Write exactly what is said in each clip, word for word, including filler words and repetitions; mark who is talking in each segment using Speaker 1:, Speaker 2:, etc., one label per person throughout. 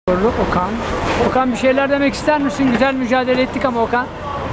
Speaker 1: Okan. Okan bir şeyler demek ister misin? Güzel mücadele ettik ama Okan.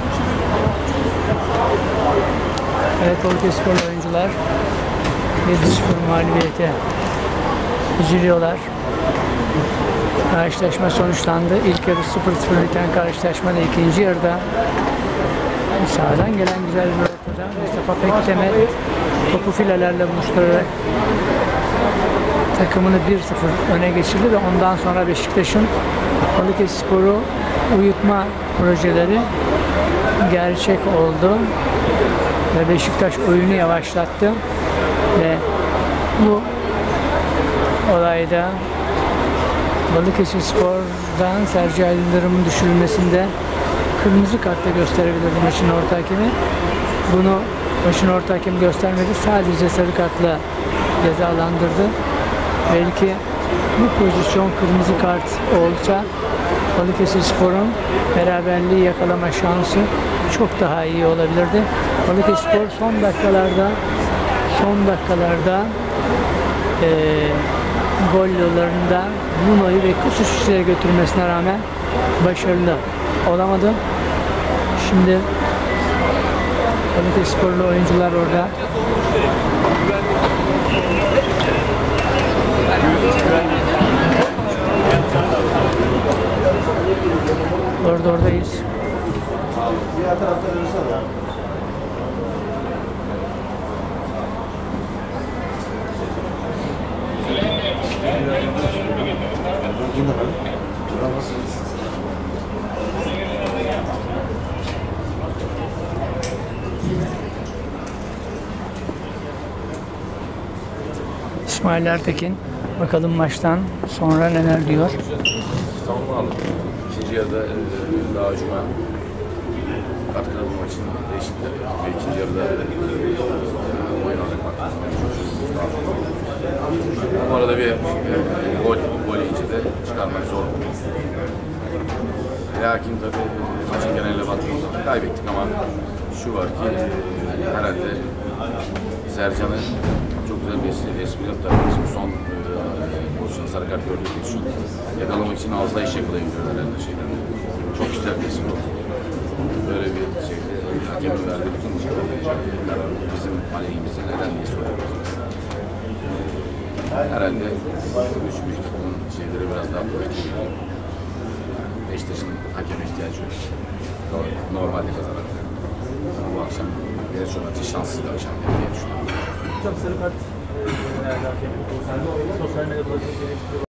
Speaker 1: Evet, Balıkesirsporlu oyuncular yedi sıfır mağlubiyete üzülüyorlar. Karşılaşma sonuçlandı. İlk yarı sıfır sıfır biten karşılaşmada ikinci yarıda sağdan gelen güzel bir ortada Mustafa Pektemel topu filelerle buluşturarak takımını bir sıfır öne geçirdi ve ondan sonra Beşiktaş'ın Balıkesirspor'u uyutma projeleri gerçek oldu ve Beşiktaş oyunu yavaşlattı ve bu olayda Balıkesirspor'dan Sercan Yıldırım'ın düşürülmesinde kırmızı kartla gösterebilirdi maçın orta hakemi. Bunu maçın orta hakemi göstermedi. Sadece sarı kartla cezalandırdı. Belki bu pozisyon kırmızı kart olsa Balıkesirspor'un beraberliği yakalama şansı çok daha iyi olabilirdi. Balıkesirspor son dakikalarda son dakikalarda e, gol yollarında Nuno'yu ve Kusuççu'ya götürmesine rağmen başarılı olamadı. Şimdi Balıkesirsporlu oyuncular orada. Orada oradayız.
Speaker 2: Diğer tarafta dönsene.
Speaker 1: İsmail Ertekin bakalım maçtan sonra neler diyor.
Speaker 3: Savunma aldık. İkinci yarıda e, daha cuma katkıda bu maçın değişiklikleri ve ikinci yarıda e, oyun alacak baktığımız bu arada bir e, gol, gol yiyince de çıkarmak zor. Lakin tabii maçın geneline baktığımızda kaybettik ama şu var ki e, herhalde Sercan'ı çok güzel bir espri yaptı. Şimdi son e, pozisyon sarı kart gördüğü pozisyon yakalamak için ağızda iş yakalayabiliyor herhalde şeyden. Çok güzel bir espri oldu. Böyle bir şeyde hakemin verdiği bütün karar bizim aleyhimize neden diye soruyoruz. Herhalde üç büyük takımın şeyleri biraz daha politik. Beşiktaş'ın hakeme ihtiyacı yok. Normalde kazanır. Bu akşam bir sonraki şanssız bir akşam diye düşünüyorum.
Speaker 2: Çok sarı kart. Sosyal medyada